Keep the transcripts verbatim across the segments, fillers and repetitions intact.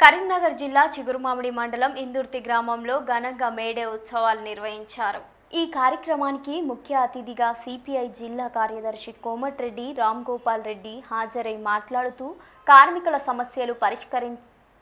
కరీంనగర్ జిల్లా చిగురుమామిడి మండలం ఇందుర్తి గ్రామంలో ఘనంగా మేడే ఉత్సవాలు నిర్వహించారు। ఈ కార్యక్రమానికి ముఖ్య అతిథిగా సిపిఐ జిల్లా కార్యదర్శి కోమటిరెడ్డి రామ్ గోపాల్ రెడ్డి హాజరై మాట్లాడుతూ కార్మికుల సమస్యలు పరిష్కరించ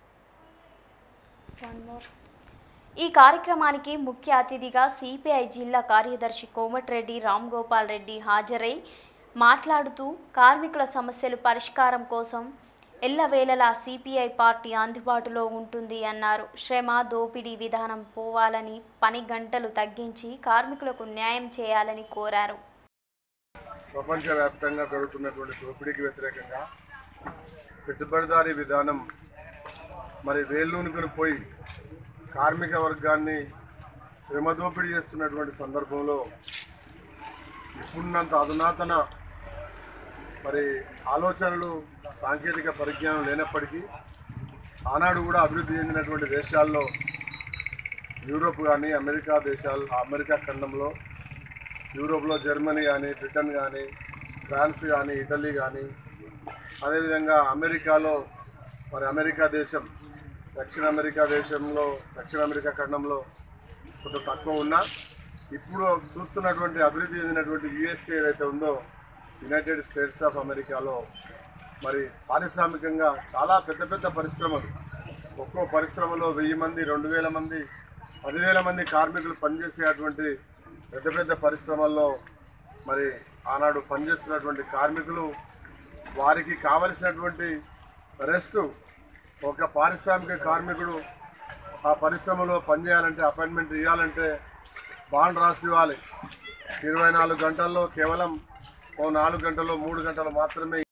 ఈ కార్యక్రమానికి ముఖ్య అతిథిగా సిపిఐ జిల్లా కార్యదర్శి కోమటిరెడ్డి రామ్ గోపాల్ రెడ్డి హాజరై మాట్లాడుతూ కార్మికుల సమస్యలు పరిష్కారం కోసం ఎల్లవేళలా సిపిఐ పార్టీ అందుబాటులో ఉంటుంది అన్నారు। శ్రమ దోపిడీ విధానం పోవాలని, పని గంటలు తగ్గించి కార్మికులకు న్యాయం చేయాలని కోరారు। ప్రపంచవ్యాప్తంగా జరుగుతున్నటువంటి దోపిడీకి వ్యతిరేకంగా పెట్టుబడిదారీ విధానం మరి వేళ్ళూనుకుని పోయి కార్మిక వర్గాన్ని శ్రమ దోపిడీ చేస్తున్నటువంటి సందర్భంలో ఇప్పుడున్నంత అధునాతన మరి ఆలోచనలు సాంకేతిక పరిజ్ఞానం లేనప్పటికీ ఆనాడు కూడా అభివృద్ధి చెందినటువంటి దేశాల్లో యూరోప్ కానీ అమెరికా దేశాలు అమెరికా ఖండంలో యూరోప్లో జర్మనీ కానీ బ్రిటన్ కానీ ఫ్రాన్స్ కానీ ఇటలీ కానీ అదేవిధంగా అమెరికాలో మరి అమెరికా దేశం దక్షిణ అమెరికా దేశంలో దక్షిణ అమెరికా ఖండంలో కొంత తక్కువ ఉన్నా ఇప్పుడు చూస్తున్నటువంటి అభివృద్ధి చెందినటువంటి యుఎస్ఏ ఏదైతే ఉందో యునైటెడ్ స్టేట్స్ ఆఫ్ అమెరికాలో మరి పారిశ్రామికంగా చాలా పెద్ద పెద్ద పరిశ్రమలు, ఒక్కో పరిశ్రమలో వెయ్యి మంది రెండు వేల మంది పదివేల మంది కార్మికులు పనిచేసేటువంటి పెద్ద పెద్ద పరిశ్రమల్లో మరి ఆనాడు పనిచేస్తున్నటువంటి కార్మికులు వారికి కావలసినటువంటి రెస్ట్ ఒక పారిశ్రామిక కార్మికుడు ఆ పరిశ్రమలో పనిచేయాలంటే అపాయింట్మెంట్ ఇవ్వాలంటే బాండ్ రాసి ఇవ్వాలి। ఇరవై నాలుగు గంటల్లో కేవలం ఓ నాలుగు గంటల్లో మూడు గంటలు మాత్రమే